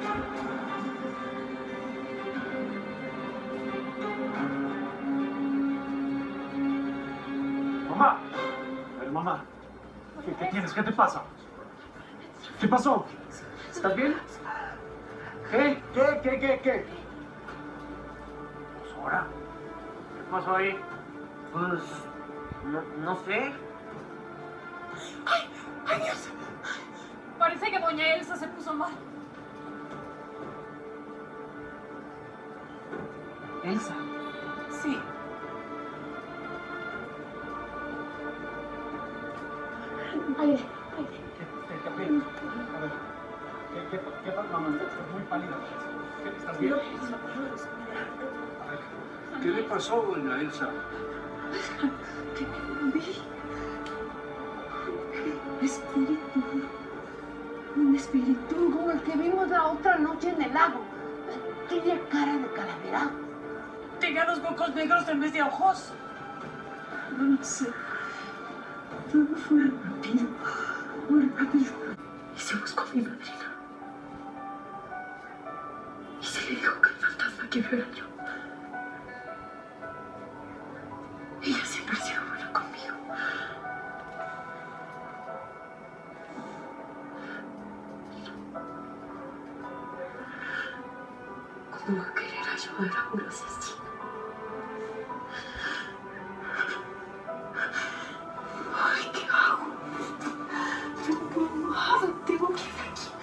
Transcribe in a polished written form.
Mamá. Pero mamá, ¿qué tienes? ¿Qué te pasa? ¿Qué pasó? ¿Estás bien? ¿Qué? ¿Sora? ¿Qué pasó ahí? Pues... no sé. ¡Ay, Dios! Parece que doña Elsa se puso mal. Elsa. Sí. Aire. A ver, ¿qué pasa, mamá? Estás muy pálida. ¿Estás bien? A ver, ¿Qué le pasó, doña Elsa? Un espíritu como el que vimos la otra noche en el lago. Tiene cara de calavera. Tenía los mocos negros en vez de ojos. No lo sé. Todo fue rápido. Muy rápido. Y se buscó a mi madrina. Y se le dijo que el fantasma que vio era yo. Ella siempre ha sido buena conmigo. ¿Cómo va a querer ayudar a un asesino? Ay, ¿qué hago? No puedo más, tengo que ir aquí.